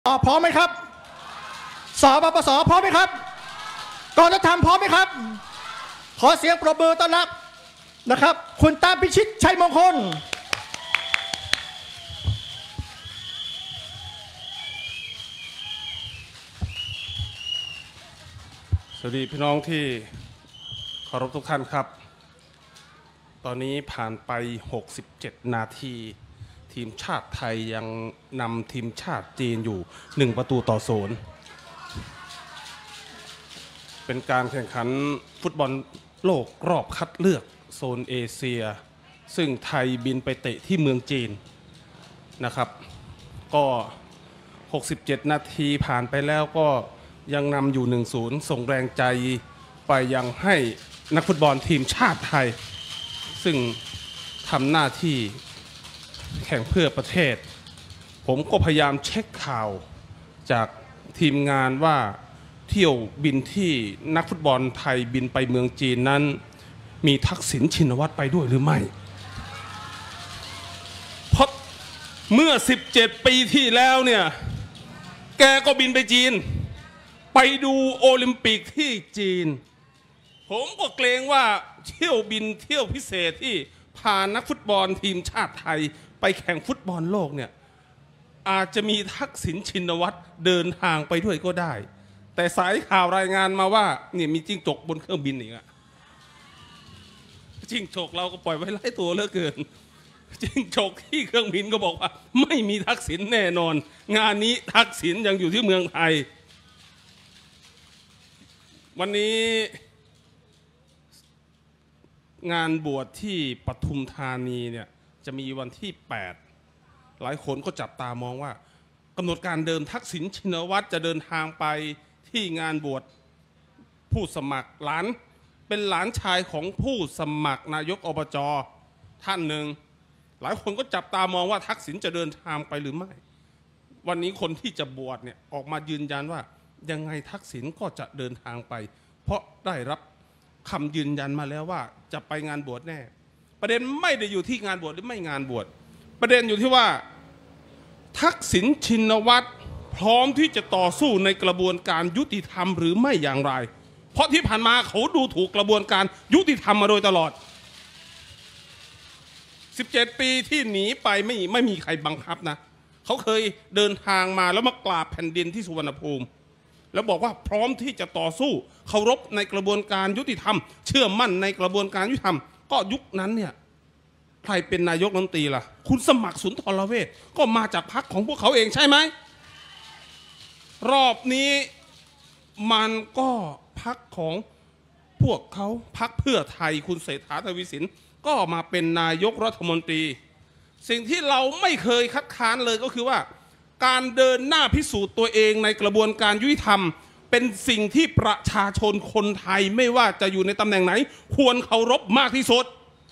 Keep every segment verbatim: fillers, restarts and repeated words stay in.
อ๋อพร้อมไหมครับสปปสพร้อมไหมครับกองทัพธรรมพร้อมไหมครับขอเสียงปรบมือต้อนรับนะครับคุณตามพิชิตชัยมงคลสวัสดีพี่น้องที่เคารพทุกท่านครับตอนนี้ผ่านไปหกสิบเจ็ดนาทีทีมชาติไทยยังนำทีมชาติจีนอยู่หนึ่งประตูต่อศูนย์เป็นการแข่งขันฟุตบอลโลกรอบคัดเลือกโซนเอเชียซึ่งไทยบินไปเตะที่เมืองจีนนะครับก็หกสิบเจ็ดนาทีผ่านไปแล้วก็ยังนำอยู่ หนึ่งศูนย์ ส่งแรงใจไปยังให้นักฟุตบอลทีมชาติไทยซึ่งทำหน้าที่แข่งเพื่อประเทศผมก็พยายามเช็คข่าวจากทีมงานว่าเที่ยวบินที่นักฟุตบอลไทยบินไปเมืองจีนนั้นมีทักษิณชินวัตรไปด้วยหรือไม่เพราะเมื่อสิบเจ็ดปีที่แล้วเนี่ยแกก็บินไปจีนไปดูโอลิมปิกที่จีนผมก็เกรงว่าเที่ยวบินเที่ยวพิเศษที่พานักฟุตบอลทีมชาติไทยไปแข่งฟุตบอลโลกเนี่ยอาจจะมีทักษิณชินวัตรเดินทางไปด้วยก็ได้แต่สายข่าวรายงานมาว่าเนี่ยมีจิ้งจกบนเครื่องบินอีกอะจิ้งจกเราก็ปล่อยไว้ไล่ตัวเหลือเกินจิ้งจกที่เครื่องบินก็บอกว่าไม่มีทักษิณแน่นอนงานนี้ทักษิณยังอยู่ที่เมืองไทยวันนี้งานบวชที่ปทุมธานีเนี่ยจะมีวันที่แปดหลายคนก็จับตามองว่ากำหนดการเดิมทักษิณชินวัตรจะเดินทางไปที่งานบวชผู้สมัครหลานเป็นหลานชายของผู้สมัครนายกอบจ.ท่านหนึ่งหลายคนก็จับตามองว่าทักษิณจะเดินทางไปหรือไม่วันนี้คนที่จะบวชเนี่ยออกมายืนยันว่ายังไงทักษิณก็จะเดินทางไปเพราะได้รับคำยืนยันมาแล้วว่าจะไปงานบวชแน่ประเด็นไม่ได้อยู่ที่งานบวชหรือไม่งานบวชประเด็นอยู่ที่ว่าทักษิณชินวัตรพร้อมที่จะต่อสู้ในกระบวนการยุติธรรมหรือไม่อย่างไรเพราะที่ผ่านมาเขาดูถูกกระบวนการยุติธรรมมาโดยตลอดสิบเจ็ดปีที่หนีไปไม่ไม่มีใครบังคับนะเขาเคยเดินทางมาแล้วมากราบแผ่นดินที่สุวรรณภูมิแล้วบอกว่าพร้อมที่จะต่อสู้เคารพในกระบวนการยุติธรรมเชื่อมั่นในกระบวนการยุติธรรมก็ยุคนั้นเนี่ยใครเป็นนายกรัฐมนตรีล่ะคุณสมัครสุนทรเวชก็มาจากพรรคของพวกเขาเองใช่ไหมรอบนี้มันก็พรรคของพวกเขาพรรคเพื่อไทยคุณเศรษฐาทวีสินก็มาเป็นนายกรัฐมนตรีสิ่งที่เราไม่เคยคัดค้านเลยก็คือว่าการเดินหน้าพิสูจน์ตัวเองในกระบวนการยุติธรรมเป็นสิ่งที่ประชาชนคนไทยไม่ว่าจะอยู่ในตำแหน่งไหนควรเคารพมากที่สุด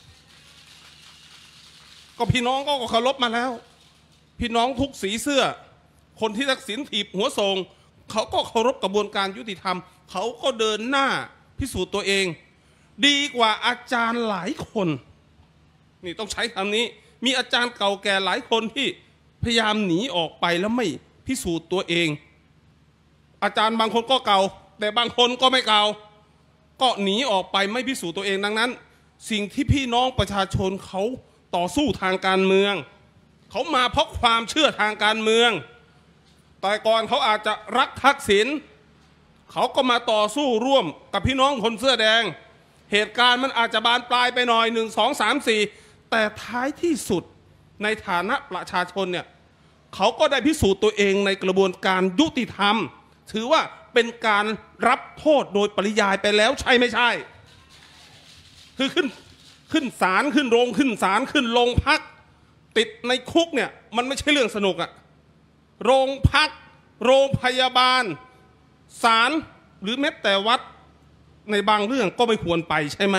ก็พี่น้องก็เคารพมาแล้วพี่น้องทุกสีเสื้อคนที่ทักษิณถีบหัวทรงเขาก็เคารพกระบวนการยุติธรรมเขาก็เดินหน้าพิสูจน์ตัวเองดีกว่าอาจารย์หลายคนนี่ต้องใช้คำนี้มีอาจารย์เก่าแก่หลายคนที่พยายามหนีออกไปแล้วไม่พิสูจน์ตัวเองอาจารย์บางคนก็เก่าแต่บางคนก็ไม่เก่าก็หนีออกไปไม่พิสูจน์ตัวเองดังนั้นสิ่งที่พี่น้องประชาชนเขาต่อสู้ทางการเมืองเขามาเพราะความเชื่อทางการเมืองแต่ก่อนเขาอาจจะรักทักษิณเขาก็มาต่อสู้ร่วมกับพี่น้องคนเสื้อแดงเหตุการณ์มันอาจจะบานปลายไปหน่อยหนึ่งสองสามสี่แต่ท้ายที่สุดในฐานะประชาชนเนี่ยเขาก็ได้พิสูจน์ตัวเองในกระบวนการยุติธรรมถือว่าเป็นการรับโทษโดยปริยายไปแล้วใช่ไม่ใช่คือขึ้นขึ้นศาลขึ้นโรงขึ้นศาลขึ้นโรงพักติดในคุกเนี่ยมันไม่ใช่เรื่องสนุกอะโรงพักโรงพยาบาลศาลหรือแม้แต่วัดในบางเรื่องก็ไม่ควรไปใช่ไหม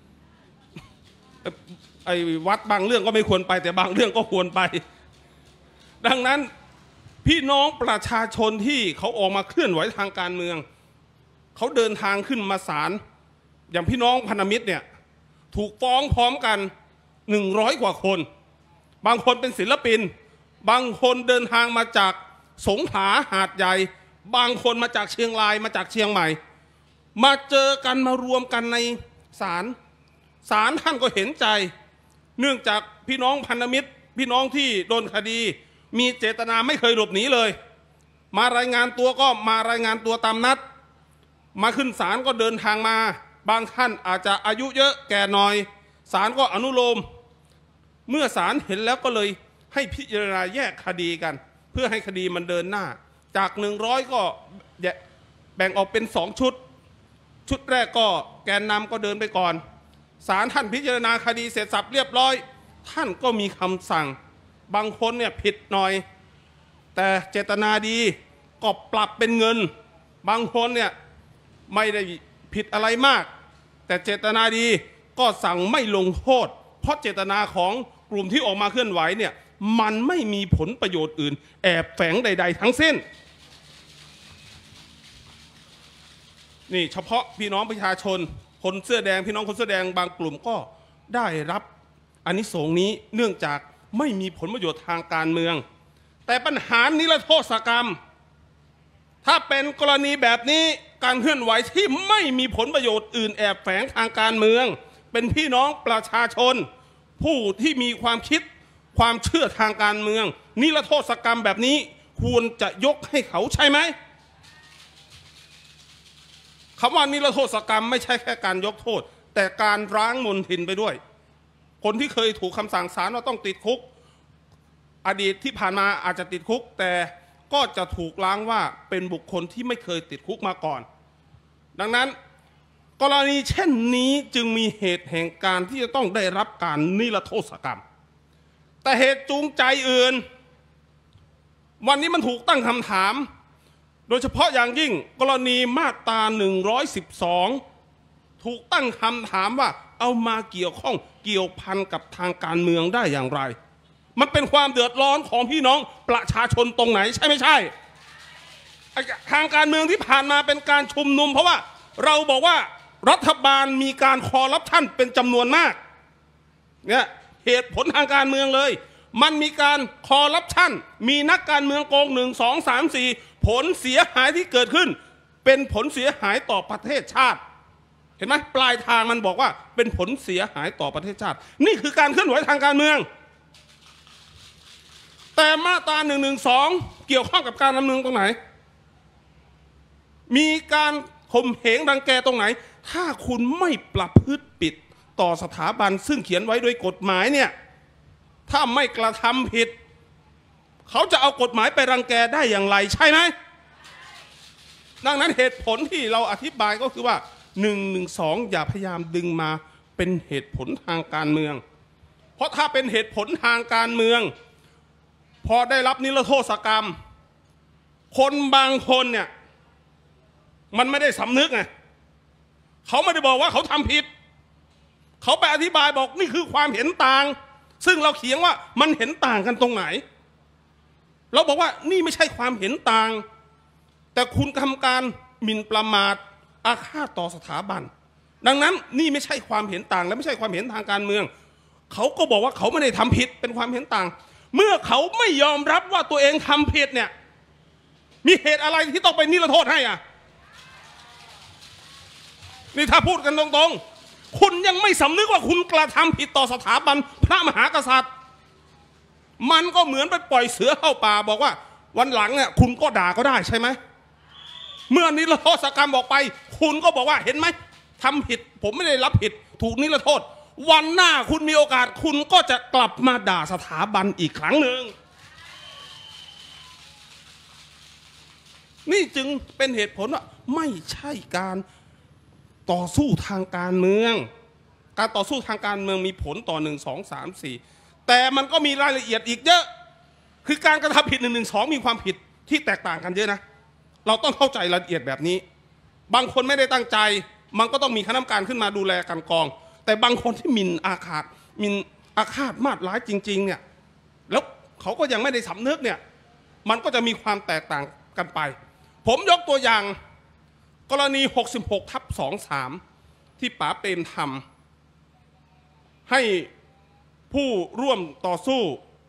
ไอ้วัดบางเรื่องก็ไม่ควรไปแต่บางเรื่องก็ควรไปดังนั้นพี่น้องประชาชนที่เขาออกมาเคลื่อนไหวทางการเมืองเขาเดินทางขึ้นมาศาลอย่างพี่น้องพันธมิตรเนี่ยถูกฟ้องพร้อมกันหนึ่งร้อยกว่าคนบางคนเป็นศิลปินบางคนเดินทางมาจากสงขลาหาดใหญ่บางคนมาจากเชียงรายมาจากเชียงใหม่มาเจอกันมารวมกันในศาลศาลท่านก็เห็นใจเนื่องจากพี่น้องพันธมิตรพี่น้องที่โดนคดีมีเจตนาไม่เคยหลบหนีเลยมารายงานตัวก็มารายงานตัวตามนัดมาขึ้นศาลก็เดินทางมาบางท่านอาจจะอายุเยอะแก่หน่อยศาลก็อนุโลมเมื่อศาลเห็นแล้วก็เลยให้พิจารณาแยกคดีกันเพื่อให้คดีมันเดินหน้าจากหนึ่งร้อยก็แบ่งออกเป็นสองชุดชุดแรกก็แกนนำก็เดินไปก่อนศาลท่านพิจารณาคดีเสร็จสับเรียบร้อยท่านก็มีคำสั่งบางคนเนี่ยผิดหน่อยแต่เจตนาดีก็ปรับเป็นเงินบางคนเนี่ยไม่ได้ผิดอะไรมากแต่เจตนาดีก็สั่งไม่ลงโทษเพราะเจตนาของกลุ่มที่ออกมาเคลื่อนไหวเนี่ยมันไม่มีผลประโยชน์อื่นแอบแฝงใดๆทั้งสิ้นนี่เฉพาะพี่น้องประชาชนคนเสื้อแดงพี่น้องคนเสื้อแดงบางกลุ่มก็ได้รับอานิสงส์นี้เนื่องจากไม่มีผลประโยชน์ทางการเมืองแต่ปัญหานิรโทษกรรมถ้าเป็นกรณีแบบนี้การเคลื่อนไหวที่ไม่มีผลประโยชน์อื่นแอบแฝงทางการเมืองเป็นพี่น้องประชาชนผู้ที่มีความคิดความเชื่อทางการเมืองนิรโทษกรรมแบบนี้ควรจะยกให้เขาใช่ไหมคำว่านิรโทษกรรมไม่ใช่แค่การยกโทษแต่การล้างมลทินไปด้วยคนที่เคยถูกคำสั่งศาลว่าต้องติดคุกอดีตที่ผ่านมาอาจจะติดคุกแต่ก็จะถูกล้างว่าเป็นบุคคลที่ไม่เคยติดคุกมาก่อนดังนั้นกรณีเช่นนี้จึงมีเหตุแห่งการที่จะต้องได้รับการนิรโทษกรรมแต่เหตุจูงใจอื่นวันนี้มันถูกตั้งคำถามโดยเฉพาะอย่างยิ่งกรณีมาตราหนึ่งร้อยสิบสองถูกตั้งคำถามว่าเอามาเกี่ยวข้องเกี่ยวพันกับทางการเมืองได้อย่างไรมันเป็นความเดือดร้อนของพี่น้องประชาชนตรงไหนใช่ไม่ใช่ทางการเมืองที่ผ่านมาเป็นการชุมนุมเพราะว่าเราบอกว่ารัฐบาลมีการคอร์รัปชันเป็นจำนวนมากเนี่ยเหตุผลทางการเมืองเลยมันมีการคอร์รัปชันมีนักการเมืองโกงหนึ่งสองสามสี่ผลเสียหายที่เกิดขึ้นเป็นผลเสียหายต่อประเทศชาติเห็นไหมปลายทางมันบอกว่าเป็นผลเสียหายต่อประเทศชาตินี่คือการเคลื่อนไหวทางการเมืองแต่มาตราหนึ่งหนึ่งสองเกี่ยวข้องกับการดำเนินตรงไหนมีการข่มเหงรังแกตรงไหนถ้าคุณไม่ประพฤติผิดต่อสถาบันซึ่งเขียนไว้โดยกฎหมายเนี่ยถ้าไม่กระทำผิดเขาจะเอากฎหมายไปรังแกได้อย่างไรใช่ไหมดังนั้นเหตุผลที่เราอธิบายก็คือว่าหนึ่งหนึ่งสองอย่าพยายามดึงมาเป็นเหตุผลทางการเมืองเพราะถ้าเป็นเหตุผลทางการเมืองพอได้รับนิรโทษกรรมคนบางคนเนี่ยมันไม่ได้สำนึกไงเขาไม่ได้บอกว่าเขาทำผิดเขาไปอธิบายบอกนี่คือความเห็นต่างซึ่งเราเขียนว่ามันเห็นต่างกันตรงไหนเราบอกว่านี่ไม่ใช่ความเห็นต่างแต่คุณทำการหมิ่นประมาทอาฆาตต่อสถาบันดังนั้นนี่ไม่ใช่ความเห็นต่างและไม่ใช่ความเห็นทางการเมืองเขาก็บอกว่าเขาไม่ได้ทำผิดเป็นความเห็นต่างเมื่อเขาไม่ยอมรับว่าตัวเองทำผิดเนี่ยมีเหตุอะไรที่ต้องไปนิรโทษให้อ่ะนี่ถ้าพูดกันตรงๆคุณยังไม่สำนึกว่าคุณกระทำผิดต่อสถาบันพระมหากษัตริย์มันก็เหมือนไปปล่อยเสือเข้าป่าบอกว่าวันหลังเนี่ยคุณก็ด่าก็ได้ใช่ไหมเมื่อนิรโทษกรรมบอกไปคุณก็บอกว่าเห็นไหมทำผิดผมไม่ได้รับผิดถูกนิรโทษวันหน้าคุณมีโอกาสคุณก็จะกลับมาด่าสถาบันอีกครั้งหนึ่งนี่จึงเป็นเหตุผลว่าไม่ใช่การต่อสู้ทางการเมืองการต่อสู้ทางการเมืองมีผลต่อหนึ่งสองสามสี่แต่มันก็มีรายละเอียดอีกเยอะคือการกระทำผิดหนึ่งหนึ่งสองมีความผิดที่แตกต่างกันเยอะนะเราต้องเข้าใจรายละเอียดแบบนี้บางคนไม่ได้ตั้งใจมันก็ต้องมีคณะกรรมการขึ้นมาดูแลกันกองแต่บางคนที่หมิ่นอาฆาตหมิ่นอาฆาตมาดร้ายจริงๆเนี่ยแล้วเขาก็ยังไม่ได้สำนึกเนี่ยมันก็จะมีความแตกต่างกันไปผมยกตัวอย่างกรณี หกสิบหก ทับ สองสาม ที่ป๋าเปรมทำให้ผู้ร่วมต่อสู้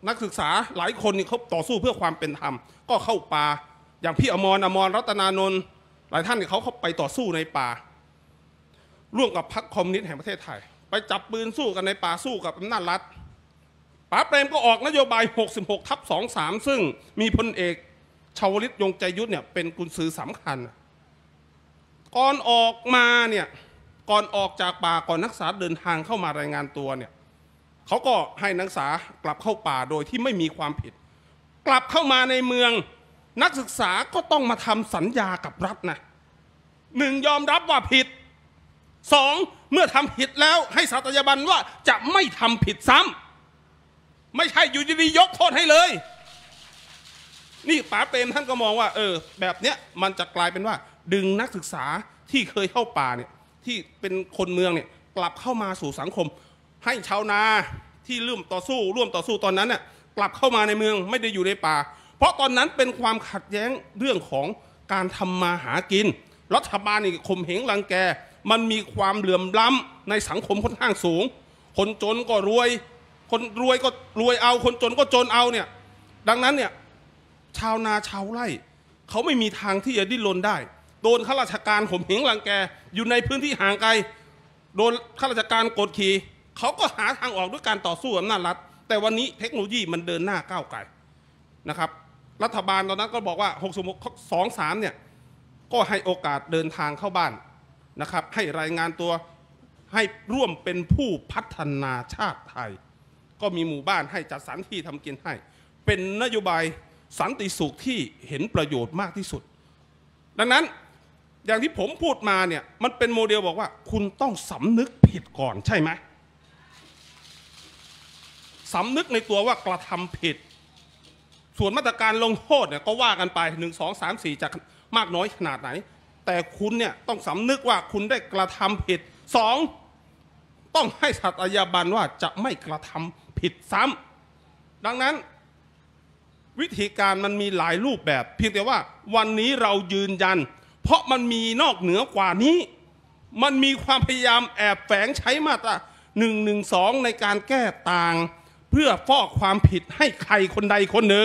นักศึกษาหลายคนนี่เขาต่อสู้เพื่อความเป็นธรรมก็เข้าป่าอย่างพี่อมรอมรรัตนานนท์หลายท่านนี่เขาเข้าไปต่อสู้ในป่าร่วมกับพรรคคอมมิวนิสต์แห่งประเทศไทยไปจับปืนสู้กันในป่าสู้กับอำนาจรัฐป๋าเปรมก็ออกนโยบายหกสิบหกทับสองสิบสามซึ่งมีพลเอกชวลิตยงใจยุทธเนี่ยเป็นกุญสือสำคัญก่อนออกมาเนี่ยก่อนออกจากป่าก่อนนักศึกษาเดินทางเข้ามารายงานตัวเนี่ยเขาก็ให้นักศึกษากลับเข้าป่าโดยที่ไม่มีความผิดกลับเข้ามาในเมืองนักศึกษาก็ต้องมาทำสัญญากับรัฐนะหนึ่งยอมรับว่าผิดสองเมื่อทำผิดแล้วให้สัตยาบันว่าจะไม่ทำผิดซ้ำไม่ใช่อยู่ดีๆยกโทษให้เลยนี่ป๋าเปรมท่านก็มองว่าเออแบบเนี้ยมันจะกลายเป็นว่าดึงนักศึกษาที่เคยเข้าป่าเนี่ยที่เป็นคนเมืองเนี่ยกลับเข้ามาสู่สังคมให้ชาวนาที่ร่วมต่อสู้ร่วมต่อสู้ตอนนั้นเนี่ยกลับเข้ามาในเมืองไม่ได้อยู่ในป่าเพราะตอนนั้นเป็นความขัดแย้งเรื่องของการทำมาหากินรัฐบาลนี่ข่มเหงรังแกมันมีความเหลื่อมล้ำในสังคมค่อนข้างสูงคนจนก็รวยคนรวยก็รวยเอาคนจนก็จนเอาเนี่ยดังนั้นเนี่ยชาวนาชาวไร่เขาไม่มีทางที่จะดิ้นรนได้โดนข้าราชการข่มเหงรังแกอยู่ในพื้นที่ห่างไกลโดนข้าราชการกดขี่เขาก็หาทางออกด้วยการต่อสู้อำนาจรัฐแต่วันนี้เทคโนโลยีมันเดินหน้าก้าวไกลนะครับรัฐบาลตอนนั้นก็บอกว่าหกสิบสอง สามเนี่ยก็ให้โอกาสเดินทางเข้าบ้านนะครับให้รายงานตัวให้ร่วมเป็นผู้พัฒนาชาติไทยก็มีหมู่บ้านให้จัดสรรที่ทำกินให้เป็นนโยบายสันติสุขที่เห็นประโยชน์มากที่สุดดังนั้นอย่างที่ผมพูดมาเนี่ยมันเป็นโมเดลบอกว่าคุณต้องสำนึกผิดก่อนใช่ไหมสำนึกในตัวว่ากระทำผิดส่วนมาตรการลงโทษเนี่ยก็ว่ากันไปหนึ่งสองสามสี่จะมากน้อยขนาดไหนแต่คุณเนี่ยต้องสำนึกว่าคุณได้กระทำผิดสองต้องให้สัตยาบันว่าจะไม่กระทำผิดซ้ำดังนั้นวิธีการมันมีหลายรูปแบบเพียงแต่ว่าวันนี้เรายืนยันเพราะมันมีนอกเหนือกว่านี้มันมีความพยายามแอบแฝงใช้มาตราหนึ่งหนึ่งสองในการแก้ต่างเพื่อฟอกความผิดให้ใครคนใดคนหนึ่ง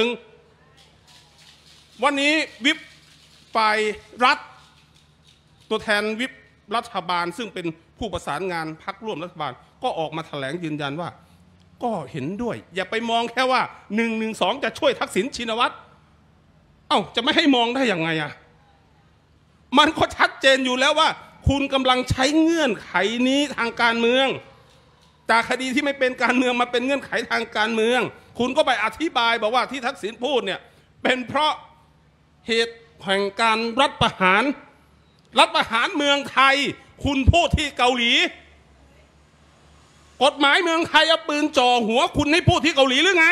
วันนี้วิปฝ่ายรัฐตัวแทนวิปรัฐบาลซึ่งเป็นผู้ประสานงานพรรคร่วมรัฐบาลก็ออกมาแถลงยืนยันว่าก็เห็นด้วยอย่าไปมองแค่ว่าหนึ่งหนึ่งสองจะช่วยทักษิณชินวัตรเอ้าจะไม่ให้มองได้ยังไงอะมันก็ชัดเจนอยู่แล้วว่าคุณกำลังใช้เงื่อนไขนี้ทางการเมืองจากคดีที่ไม่เป็นการเมืองมาเป็นเงื่อนไขทางการเมืองคุณก็ไปอธิบายบอกว่าที่ทักษิณพูดเนี่ยเป็นเพราะเหตุแห่งการรัฐประหารรัฐประหารเมืองไทยคุณพูดที่เกาหลีกฎหมายเมืองไทยเอาปืนจ่อหัวคุณให้พูดที่เกาหลีหรือไง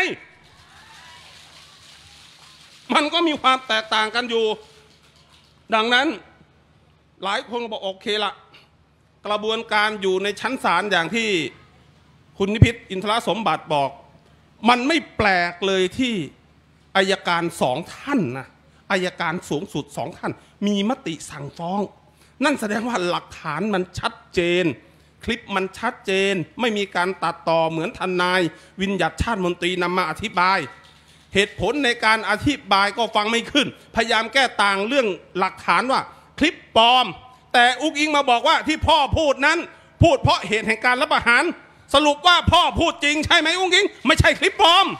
มันก็มีความแตกต่างกันอยู่ดังนั้นหลายคนบอกโอเคละกระบวนการอยู่ในชั้นศาลอย่างที่คุณนิพิษอินทรสมบัติบอกมันไม่แปลกเลยที่อัยการสองท่านนะอัยการสูงสุดสองท่านมีมติสั่งฟ้องนั่นแสดงว่าหลักฐานมันชัดเจนคลิปมันชัดเจนไม่มีการตัดต่อเหมือนทนายวิญญัติชาติมนตรีนำมาอธิบายเหตุผลในการอธิบายก็ฟังไม่ขึ้นพยายามแก้ต่างเรื่องหลักฐานว่าคลิปปลอมแต่อุ๊กอิงมาบอกว่าที่พ่อพูดนั้นพูดเพราะเหตุแห่งการรัฐประหารสรุปว่าพ่อพูดจริงใช่ไหมอุ๊กอิงไม่ใช่คลิปปลอม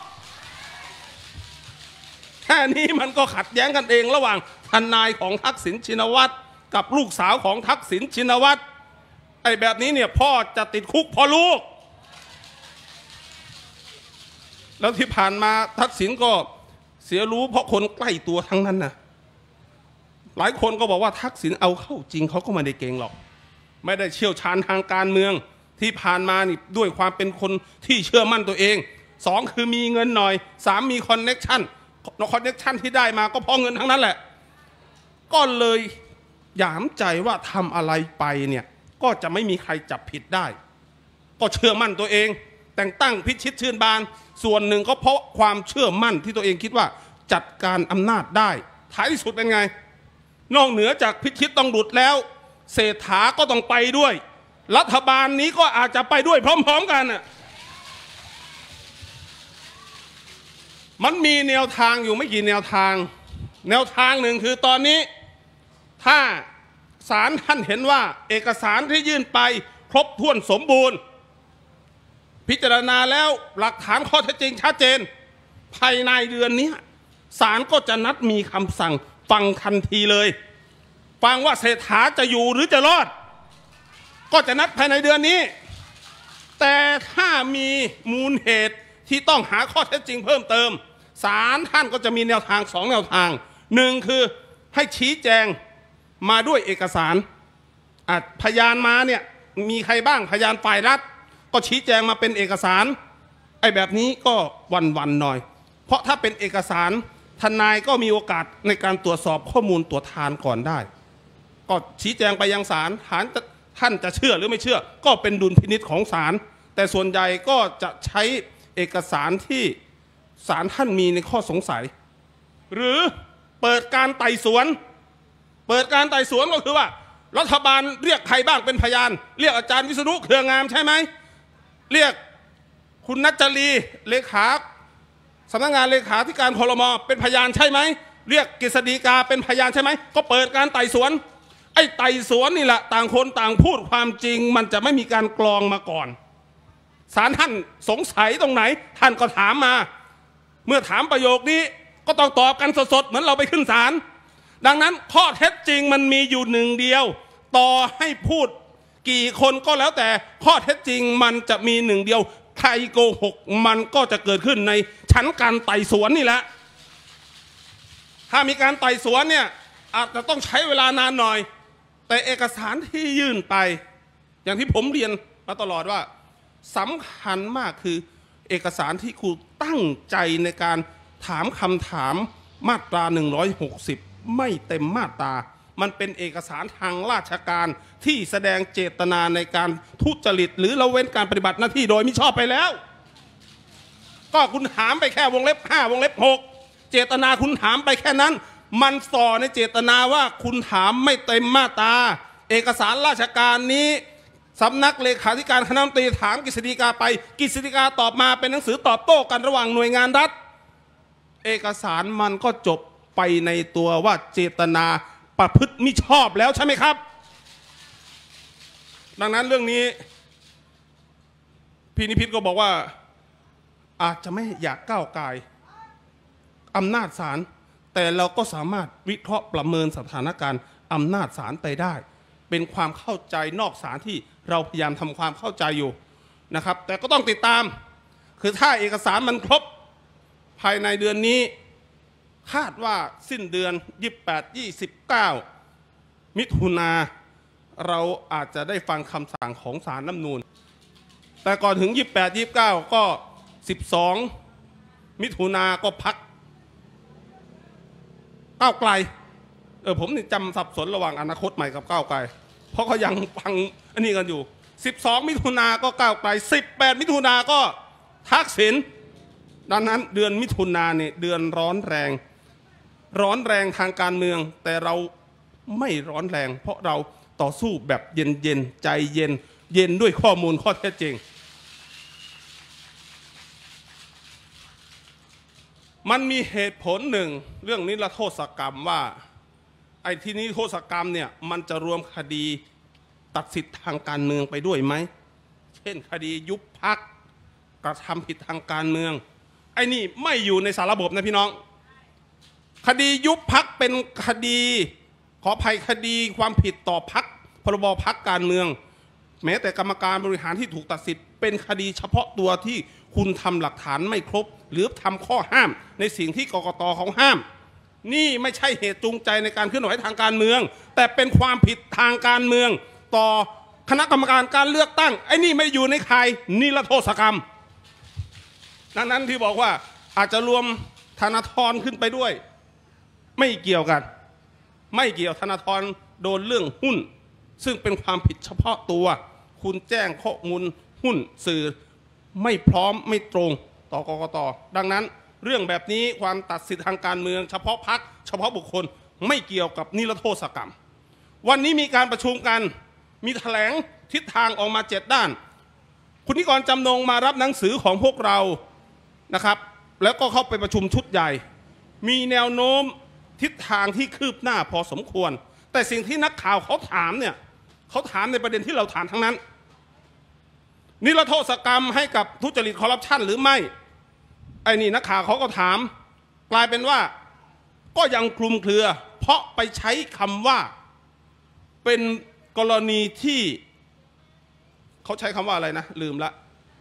แค่นี้มันก็ขัดแย้งกันเองระหว่างทนายของทักษิณชินวัตรกับลูกสาวของทักษิณชินวัตรไอ้แบบนี้เนี่ยพ่อจะติดคุกเพราะลูกแล้วที่ผ่านมาทักษิณก็เสียรู้เพราะคนใกล้ตัวทั้งนั้นนะหลายคนก็บอกว่าทักษิณเอาเข้าจริงเขาก็ไม่ได้เก่งหรอกไม่ได้เชี่ยวชาญทางการเมืองที่ผ่านมานี่ด้วยความเป็นคนที่เชื่อมั่นตัวเองสองคือมีเงินหน่อยสามมีคอนเน็กชันคอนเน็กชันที่ได้มาก็เพราะเงินทั้งนั้นแหละก็เลยหยามใจว่าทำอะไรไปเนี่ยก็จะไม่มีใครจับผิดได้ก็เชื่อมั่นตัวเองแต่งตั้งพิชิตชื่นบานส่วนหนึ่งก็เพราะความเชื่อมั่นที่ตัวเองคิดว่าจัดการอำนาจได้ท้ายที่สุดเป็นไงนอกเหนือจากพิชิตต้องหลุดแล้วเศรษฐาก็ต้องไปด้วยรัฐบาลนี้ก็อาจจะไปด้วยพร้อมๆกันน่ะมันมีแนวทางอยู่ไม่กี่แนวทางแนวทางหนึ่งคือตอนนี้ถ้าศาลท่านเห็นว่าเอกสารที่ยื่นไปครบถ้วนสมบูรณ์พิจารณาแล้วหลักฐานข้อเท็จจริงชัดเจนภายในเดือนนี้ศาลก็จะนัดมีคำสั่งฟังทันทีเลยฟังว่าเศรษฐาจะอยู่หรือจะรอดก็จะนัดภายในเดือนนี้แต่ถ้ามีมูลเหตุที่ต้องหาข้อเท็จจริงเพิ่มเติมศาลท่านก็จะมีแนวทางสองแนวทางหนึ่งคือให้ชี้แจงมาด้วยเอกสารพยานมาเนี่ยมีใครบ้างพยานฝ่ายรัฐก็ชี้แจงมาเป็นเอกสารไอ้แบบนี้ก็วันๆหน่อยเพราะถ้าเป็นเอกสารทนายก็มีโอกาสในการตรวจสอบข้อมูลตรวจทานก่อนได้ก็ชี้แจงไปยังศาลศาลท่านจะเชื่อหรือไม่เชื่อก็เป็นดุลพินิจของศาลแต่ส่วนใหญ่ก็จะใช้เอกสารที่ศาลท่านมีในข้อสงสัยหรือเปิดการไต่สวนเปิดการไต่สวนก็คือว่ารัฐบาลเรียกใครบ้างเป็นพยานเรียกอาจารย์วิษณุเครืองามใช่ไหมเรียกคุณนัจจารีเลขาสำนักงานเลขาธิการครม.เป็นพยานใช่ไหมเรียกกฤษฎีกาเป็นพยานใช่ไหมก็เปิดการไต่สวนไอ้ไต่สวนนี่แหละต่างคนต่างพูดความจริงมันจะไม่มีการกรองมาก่อนศาลท่านสงสัยตรงไหนท่านก็ถามมาเมื่อถามประโยคนี้ก็ต้องตอบกันสดๆเหมือนเราไปขึ้นศาลดังนั้นข้อเท็จจริงมันมีอยู่หนึ่งเดียวต่อให้พูดกี่คนก็แล้วแต่ข้อเท็จจริงมันจะมีหนึ่งเดียวใครโกหกมันก็จะเกิดขึ้นในชั้นการไต่สวนนี่แหละถ้ามีการไต่สวนเนี่ยอาจจะต้องใช้เวลานานหน่อยแต่เอกสารที่ยื่นไปอย่างที่ผมเรียนมาตลอดว่าสำคัญมากคือเอกสารที่ครูตั้งใจในการถามคำถามมาตราหนึ่งร้อยหกสิบไม่เต็มมาตรามันเป็นเอกสารทางราชการที่แสดงเจตนาในการทุจริตหรือละเว้นการปฏิบัติหน้าที่โดยมิชอบไปแล้วก็คุณถามไปแค่วงเล็บห้าวงเล็บหกเจตนาคุณถามไปแค่นั้นมันส่อในเจตนาว่าคุณถามไม่เต็มมาตราเอกสารราชการนี้สำนักเลขาธิการคณะรัฐมนตรีถามกฤษฎีกาไปกฤษฎีกาตอบมาเป็นหนังสือตอบโต้กันระหว่างหน่วยงานรัฐเอกสารมันก็จบไปในตัวว่าเจตนาประพฤติมิชอบแล้วใช่ไหมครับดังนั้นเรื่องนี้พี่นิพิษก็บอกว่าอาจจะไม่อยากก้าวไก่อำนาจศาลแต่เราก็สามารถวิเคราะห์ประเมินสถานการณ์อำนาจศาลไปได้เป็นความเข้าใจนอกศาลที่เราพยายามทำความเข้าใจอยู่นะครับแต่ก็ต้องติดตามคือถ้าเอกสารมันครบภายในเดือนนี้คาดว่าสิ้นเดือนยี่สิบแปด ยี่สิบเก้ามิถุนาเราอาจจะได้ฟังคำสั่งของศาลรัฐธรรมนูญแต่ก่อนถึงยี่สิบแปด ยี่สิบเก้าก็สิบสองมิถุนาก็พักก้าวไกลเออผมนี่จำสับสนระหว่างอนาคตใหม่กับก้าวไกลเพราะเขายังฟังอันนี้กันอยู่สิบสองมิถุนาก็ก้าวไกลสิบแปดมิถุนาก็ทักษิณดังนั้นเดือนมิถุนาเนี่ยเดือนร้อนแรงร้อนแรงทางการเมืองแต่เราไม่ร้อนแรงเพราะเราต่อสู้แบบเย็นเย็นใจเย็นเย็นด้วยข้อมูลข้อเท็จจริงมันมีเหตุผลหนึ่งเรื่องนิรโทษกรรมว่าไอ้ที่นิรโทษกรรมเนี่ยมันจะรวมคดีตัดสิทธิ์ทางการเมืองไปด้วยไหมเช่นคดียุบพรรคกระทำผิดทางการเมืองไอ้นี่ไม่อยู่ในสารระบบนะพี่น้องคดียุบพรรคเป็นคดีขออภัยคดีความผิดต่อพรรคพรบพรรคการเมืองแม้แต่กรรมการบริหารที่ถูกตัดสิทธิ์เป็นคดีเฉพาะตัวที่คุณทำหลักฐานไม่ครบหรือทำข้อห้ามในสิ่งที่กกต.เขาห้ามนี่ไม่ใช่เหตุจูงใจในการเคลื่อนไหวทางการเมืองแต่เป็นความผิดทางการเมืองต่อคณะกรรมการการเลือกตั้งไอ้นี่ไม่อยู่ในข่ายนิรโทษกรรมดังนั้นที่บอกว่าอาจจะรวมธนาธรขึ้นไปด้วยไม่เกี่ยวกันไม่เกี่ยวธนาธรโดนเรื่องหุ้นซึ่งเป็นความผิดเฉพาะตัวคุณแจ้งข้อมูลหุ้นสื่อไม่พร้อมไม่ตรงต่อกกต.ดังนั้นเรื่องแบบนี้ความตัดสิทธิทางการเมืองเฉพาะพรรคเฉพาะบุคคลไม่เกี่ยวกับนิรโทษกรรมวันนี้มีการประชุมกันมีแถลงทิศทางออกมาเจ็ดด้านคุณนิกรจำนงมารับหนังสือของพวกเรานะครับแล้วก็เข้าไปประชุมชุดใหญ่ มีแนวโน้มทิศทางที่คืบหน้าพอสมควรแต่สิ่งที่นักข่าวเขาถามเนี่ยเขาถามในประเด็นที่เราถามทั้งนั้นนิรโทษกรรมให้กับทุจริตคอร์รัปชันหรือไม่ไอ้นี่นักข่าวเขาก็ถามกลายเป็นว่าก็ยังคลุมเครือเพราะไปใช้คำว่าเป็นกรณีที่เขาใช้คำว่าอะไรนะลืมละ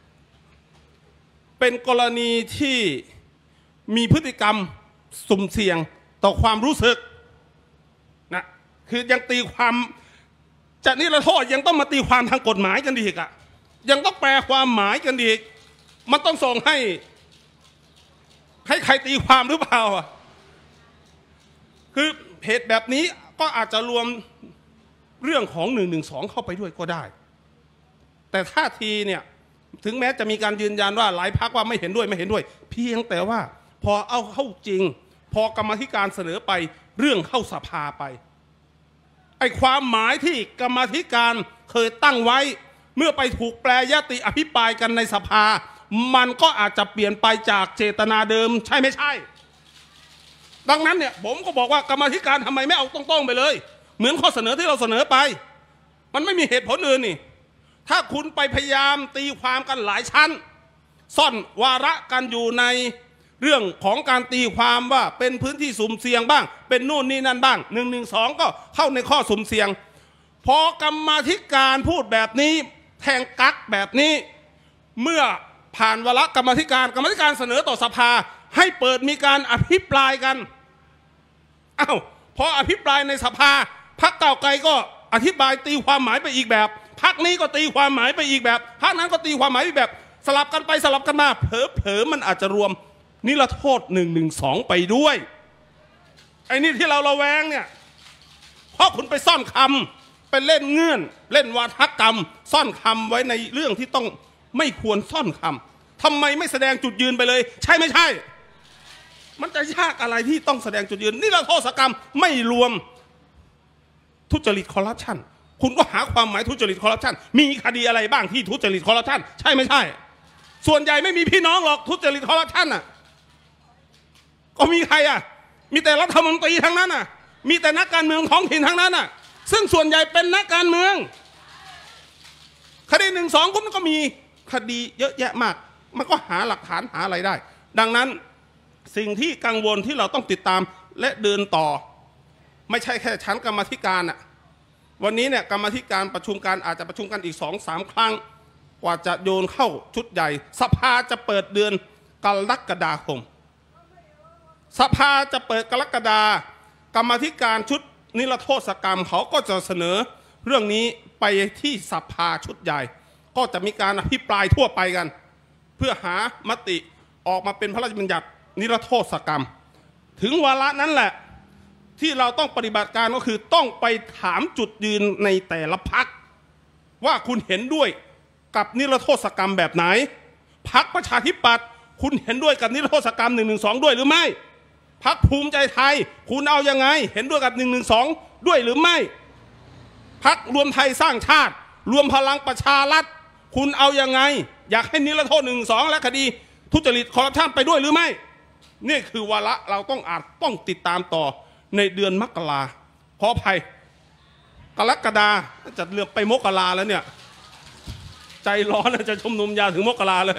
เป็นกรณีที่มีพฤติกรรมสุ่มเสี่ยงต่อความรู้สึกนะคือยังตีความจะนิรโทษยังต้องมาตีความทางกฎหมายกันอีกอะยังต้องแปลความหมายกันอีกมันต้องส่งให้ให้ใครตีความหรือเปล่าอะคือเหตุแบบนี้ก็อาจจะรวมเรื่องของหนึ่งหนึ่งสองเข้าไปด้วยก็ได้แต่ท่าทีเนี่ยถึงแม้จะมีการยืนยันว่าหลายพรรคว่าไม่เห็นด้วยไม่เห็นด้วยเพียงแต่ว่าพอเอาเข้าจริงพอกรรมธิการเสนอไปเรื่องเข้าสภาไปไอ้ความหมายที่กรรมธิการเคยตั้งไว้เมื่อไปถูกแปลยติอภิปรายกันในสภามันก็อาจจะเปลี่ยนไปจากเจตนาเดิมใช่ไม่ใช่ดังนั้นเนี่ยผมก็บอกว่ากรรมธิการทำไมไม่เอาตรงๆไปเลยเหมือนข้อเสนอที่เราเสนอไปมันไม่มีเหตุผลอื่นนี่ถ้าคุณไปพยายามตีความกันหลายชั้นซ่อนวาระกันอยู่ในเรื่องของการตีความว่าเป็นพื้นที่สุ่มเสี่ยงบ้างเป็นนู่นนี่นั่นบ้างหนึ่งหนึ่งสองก็เข้าในข้อสุ่มเสี่ยงพอกรรมาธิการพูดแบบนี้แทงกักแบบนี้เมื่อผ่านวาระกรรมาธิการกรรมาธิการเสนอต่อสภาให้เปิดมีการอภิปรายกันอ้าวพออภิปรายในสภาพรรคก้าวไกลก็อธิบายตีความหมายไปอีกแบบพรรคนี้ก็ตีความหมายไปอีกแบบพรรคนั้นก็ตีความหมายอีกแบบสลับกันไปสลับกันมาเผลอๆมันอาจจะรวมนิรโทษหนึ่งหนึ่งสองไปด้วยไอ้นี่ที่เราระแวงเนี่ยเพราะคุณไปซ่อนคำไปเล่นเงื่อนเล่นวาทกรรมซ่อนคำไว้ในเรื่องที่ต้องไม่ควรซ่อนคำทำไมไม่แสดงจุดยืนไปเลยใช่ไม่ใช่มันจะยากอะไรที่ต้องแสดงจุดยืนนิรโทษกรรมไม่รวมทุจริตคอร์รัปชันคุณก็หาความหมายทุจริตคอร์รัปชันมีคดีอะไรบ้างที่ทุจริตคอร์รัปชันใช่ไม่ใช่ส่วนใหญ่ไม่มีพี่น้องหรอกทุจริตคอร์รัปชันอ่ะก็มีใครอ่ะมีแต่รัฐมนตรีทั้งนั้นอ่ะมีแต่นักการเมืองท้องถิ่นทั้งนั้นอ่ะซึ่งส่วนใหญ่เป็นนักการเมืองคดีหนึ่งสองก็มีคดีเยอะแยะมากมันก็หาหลักฐานหาอะไรได้ดังนั้นสิ่งที่กังวลที่เราต้องติดตามและเดินต่อไม่ใช่แค่ชั้นกรรมาธิการอ่ะวันนี้เนี่ยกรรมาธิการประชุมกันอาจจะประชุมกันอีกสองสามครั้งกว่าจะโยนเข้าชุดใหญ่สภาจะเปิดเดือนกรกฎาคมสภาจะเปิดกรกฎากรรมาธิการชุดนิรโทษกรรมเขาก็จะเสนอเรื่องนี้ไปที่สภาชุดใหญ่ก็จะมีการอภิปรายทั่วไปกันเพื่อหามติออกมาเป็นพระราชบัญญัตินิรโทษกรรมถึงวาระนั้นแหละที่เราต้องปฏิบัติการก็คือต้องไปถามจุดยืนในแต่ละพรรคว่าคุณเห็นด้วยกับนิรโทษกรรมแบบไหนพรรคประชาธิปัตย์คุณเห็นด้วยกับนิรโทษกรรมหนึ่งหนึ่งสองด้วยหรือไม่พรรคภูมิใจไทยคุณเอายังไงเห็นด้วยกับหนึ่งหนึ่งสองด้วยหรือไม่พรรครวมไทยสร้างชาติรวมพลังประชารัฐคุณเอายังไงอยากให้นิรโทษหนึ่งสองและคดีทุจริตคอร์รัปชันไปด้วยหรือไม่นี่คือวาระเราต้องอาจต้องติดตามต่อในเดือนมกราขออภัยกรกฎาจะเลือกไปมกราแล้วเนี่ยใจร้อนจะชุมนุมยาวถึงมกราเลย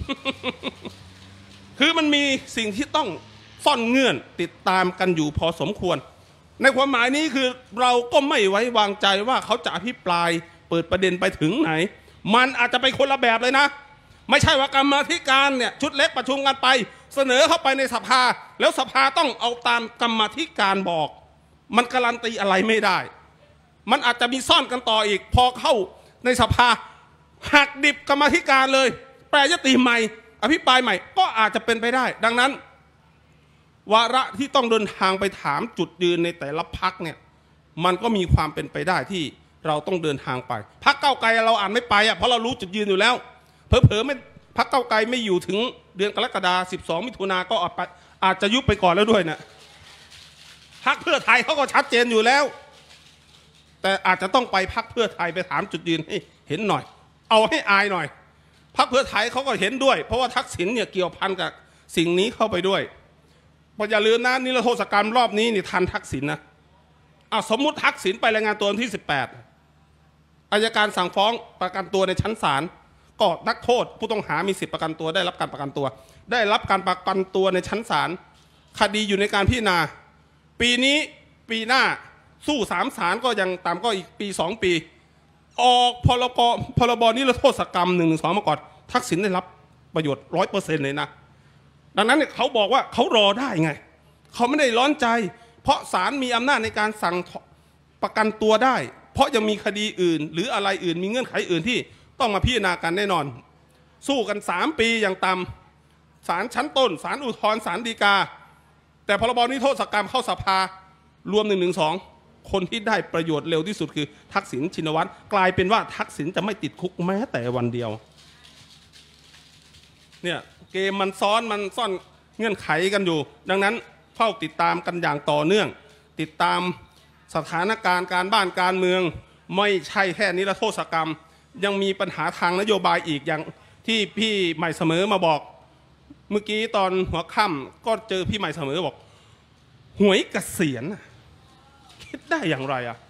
คือมันมีสิ่งที่ต้องซ่อนเงื่อนติดตามกันอยู่พอสมควรในความหมายนี้คือเราก็ไม่ไว้วางใจว่าเขาจะอภิปรายเปิดประเด็นไปถึงไหนมันอาจจะไปคนละแบบเลยนะไม่ใช่ว่ากรรมาธิการเนี่ยชุดเล็กประชุมกันไปเสนอเข้าไปในสภาแล้วสภาต้องเอาตามกรรมาธิการบอกมันการันตีอะไรไม่ได้มันอาจจะมีซ่อนกันต่ออีกพอเข้าในสภาหักดิบกรรมาธิการเลยแปรยติใหม่อภิปรายใหม่ก็อาจจะเป็นไปได้ดังนั้นวาระที่ต้องเดินทางไปถามจุดยืนในแต่ละพรรคเนี่ยมันก็มีความเป็นไปได้ที่เราต้องเดินทางไปพรรคก้าวไกลเราอ่านไม่ไปอ่ะเพราะเรารู้จุดยืนอยู่แล้วเผลอๆไม่พรรคก้าวไกลไม่อยู่ถึงเดือนกรกฎาคมสิบสองมิถุนาก็อาจจะยุบไปก่อนแล้วด้วยนะพรรคเพื่อไทยเขาก็ชัดเจนอยู่แล้วแต่อาจจะต้องไปพรรคเพื่อไทยไปถามจุดยืนให้เห็นหน่อยเอาให้อายหน่อยพรรคเพื่อไทยเขาก็เห็นด้วยเพราะว่าทักษิณเนี่ยเกี่ยวพันกับสิ่งนี้เข้าไปด้วยพออย่าลืมนะนิรโทษกรรมรอบนี้นี่ทันทักษิณนะอ่ะสมมุติทักษิณไปรายงานตัววันที่สิบแปดอัยการสั่งฟ้องประกันตัวในชั้นศาลก็นักโทษผู้ต้องหามีสิทธิประกันตัวได้รับการประกันตัวได้รับการประกันตัวในชั้นศาลคดีอยู่ในการพิจารณาปีนี้ปีหน้าสู้สามศาลก็ยังตามก็อีกปีสองปีออกพรบพรบนิรโทษกรรมหนึ่งหนึ่งสองมาก่อนทักษิณได้รับประโยชน์ร้อยเปอร์เซ็นต์เลยนะดังนั้นเนี่ยเขาบอกว่าเขารอได้ไงเขาไม่ได้ร้อนใจเพราะศาลมีอำนาจในการสั่งประกันตัวได้เพราะยังมีคดีอื่นหรืออะไรอื่นมีเงื่อนไขอื่นที่ต้องมาพิจารณากันแน่นอนสู้กันสามปีอย่างต่ำศาลชั้นต้นศาลอุทธรณ์ศาลฎีกาแต่พรบนิรโทษกรรมเข้าสภารวมหนึ่งหนึ่งสองคนที่ได้ประโยชน์เร็วที่สุดคือทักษิณชินวัตรกลายเป็นว่าทักษิณจะไม่ติดคุกแม้แต่วันเดียวเนี่ยเกมมันซ้อนมันซ่อนเงื่อนไขกันอยู่ดังนั้นเฝ้าติดตามกันอย่างต่อเนื่องติดตามสถานการณ์การบ้านการเมืองไม่ใช่แค่นิรโทษกรรมยังมีปัญหาทางนโยบายอีกอย่างที่พี่ใหม่เสมอมาบอกเมื่อกี้ตอนหัวค่ำก็เจอพี่ใหม่เสมอบอกหวยเกษียณคิดได้อย่างไรอะ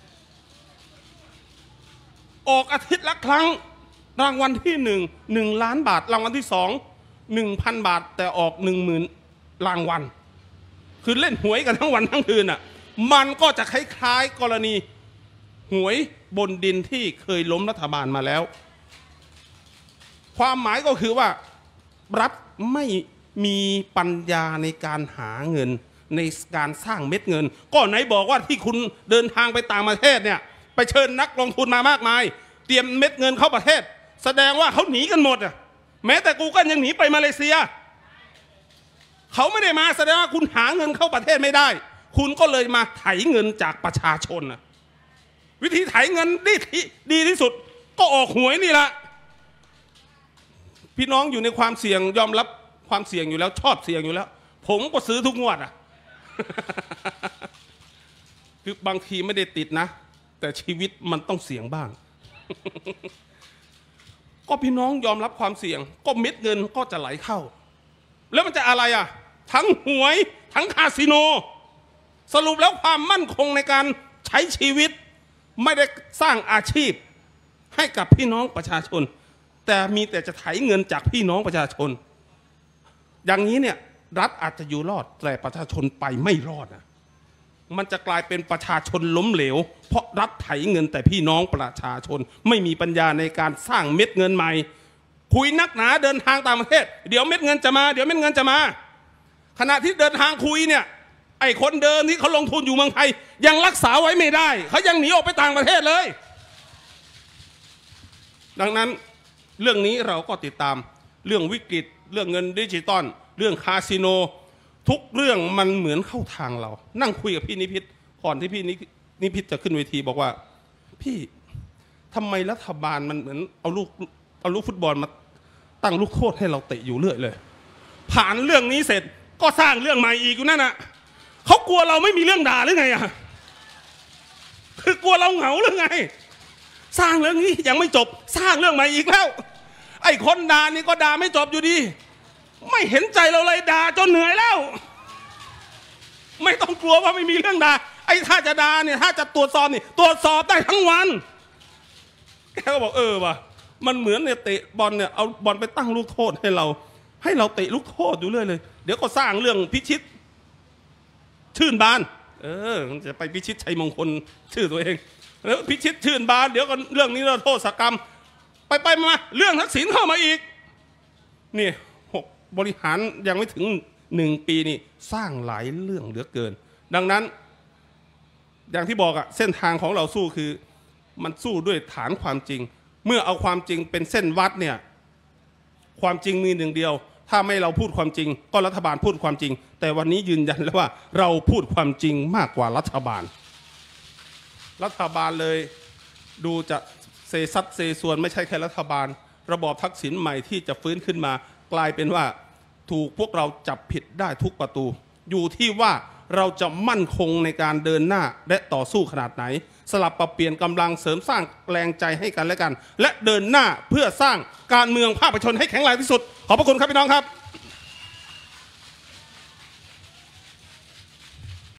ออกอาทิตย์ละครั้งรางวัลที่หนึ่งหนึ่งล้านบาทรางวัลที่สองหนึ่งพันบาทแต่ออกหนึ่งหมื่นรางวัลคือเล่นหวยกันทั้งวันทั้งคืนอ่ะมันก็จะคล้ายๆกรณีหวยบนดินที่เคยล้มรัฐบาลมาแล้วความหมายก็คือว่ารัฐไม่มีปัญญาในการหาเงินในการสร้างเม็ดเงินก็ไหนบอกว่าที่คุณเดินทางไปต่างประเทศเนี่ยไปเชิญนักลงทุนมามากมายเตรียมเม็ดเงินเข้าประเทศแสดงว่าเขาหนีกันหมดอ่ะแม้แต่กูก็ยังหนีไปมาเลเซียเขาไม่ได้มาแสดงว่าคุณหาเงินเข้าประเทศไม่ได้คุณก็เลยมาไถเงินจากประชาชนนะวิธีไถเงินดีดีที่สุดก็ออกหวยนี่แหละพี่น้องอยู่ในความเสี่ยงยอมรับความเสี่ยงอยู่แล้วชอบเสี่ยงอยู่แล้วผมก็ซื้อทุกงวดอ่ะ คือบางทีไม่ได้ติดนะแต่ชีวิตมันต้องเสี่ยงบ้าง ก็พี่น้องยอมรับความเสี่ยงก็เม็ดเงินก็จะไหลเข้าแล้วมันจะอะไรอ่ะทั้งหวยทั้งคาสิโนสรุปแล้วความมั่นคงในการใช้ชีวิตไม่ได้สร้างอาชีพให้กับพี่น้องประชาชนแต่มีแต่จะไถเงินจากพี่น้องประชาชนอย่างนี้เนี่ยรัฐอาจจะอยู่รอดแต่ประชาชนไปไม่รอดนะมันจะกลายเป็นประชาชนล้มเหลวเพราะรัฐไถเงินแต่พี่น้องประชาชนไม่มีปัญญาในการสร้างเม็ดเงินใหม่คุยนักหนาเดินทางต่างประเทศเดี๋ยวเม็ดเงินจะมาเดี๋ยวเม็ดเงินจะมาขณะที่เดินทางคุยเนี่ยไอ้คนเดิมที่เขาลงทุนอยู่เมืองไทยยังรักษาไว้ไม่ได้เขายังหนีออกไปต่างประเทศเลยดังนั้นเรื่องนี้เราก็ติดตามเรื่องวิกฤตเรื่องเงินดิจิตอลเรื่องคาสิโนทุกเรื่องมันเหมือนเข้าทางเรานั่งคุยกับพี่นิพิษก่อนที่พี่นิพิษจะขึ้นเวทีบอกว่าพี่ทำไมรัฐบาลมันเหมือนเอาลูกเอาลูกฟุตบอลมาตั้งลูกโทษให้เราเตะอยู่เรื่อยเลยผ่านเรื่องนี้เสร็จก็สร้างเรื่องใหม่อีกอยู่นั่นน่ะเขากลัวเราไม่มีเรื่องด่าหรือไงอ่ะคือกลัวเราเหงาหรือไงสร้างเรื่องนี้ยังไม่จบสร้างเรื่องใหม่อีกแล้วไอ้คนด่านี่ก็ด่าไม่จบอยู่ดีไม่เห็นใจเราเลยด่าจนเหนื่อยแล้วไม่ต้องกลัวว่าไม่มีเรื่องด่าไอ้ถ้าจะด่าเนี่ยถ้าจะตรวจสอบนี่ตรวจสอบได้ทั้งวันแกก็บอกเออว่ะมันเหมือนเนี่ยเตะบอลเนี่ยเอาบอลไปตั้งลูกโทษให้เราให้เราเตะลูกโทษอยู่เรื่อยเลยเดี๋ยวก็สร้างเรื่องพิชิตชื่นบานเออจะไปพิชิตชัยมงคลชื่อตัวเองแล้วพิชิตชื่นบานเดี๋ยวก็เรื่องนี้เราโทษกรรมไปไปมาเรื่องทักษิณเข้ามาอีกนี่หกบริหารยังไม่ถึงหนึ่งปีนี่สร้างหลายเรื่องเหลือเกินดังนั้นอย่างที่บอกอะเส้นทางของเราสู้คือมันสู้ด้วยฐานความจริงเมื่อเอาความจริงเป็นเส้นวัดเนี่ยความจริงมีหนึ่งเดียวถ้าไม่เราพูดความจริงก็รัฐบาลพูดความจริงแต่วันนี้ยืนยันแล้วว่าเราพูดความจริงมากกว่ารัฐบาลรัฐบาลเลยดูจะเซซัดเซส่วนไม่ใช่แค่รัฐบาลระบอบทักษิณใหม่ที่จะฟื้นขึ้นมากลายเป็นว่าถูกพวกเราจับผิดได้ทุกประตูอยู่ที่ว่าเราจะมั่นคงในการเดินหน้าและต่อสู้ขนาดไหนสลับปรับเปลี่ยนกำลังเสริมสร้างแรงใจให้กันและกันและเดินหน้าเพื่อสร้างการเมืองภาคประชาชนให้แข็งแรงที่สุดขอบพระคุณครับพี่น้องครับ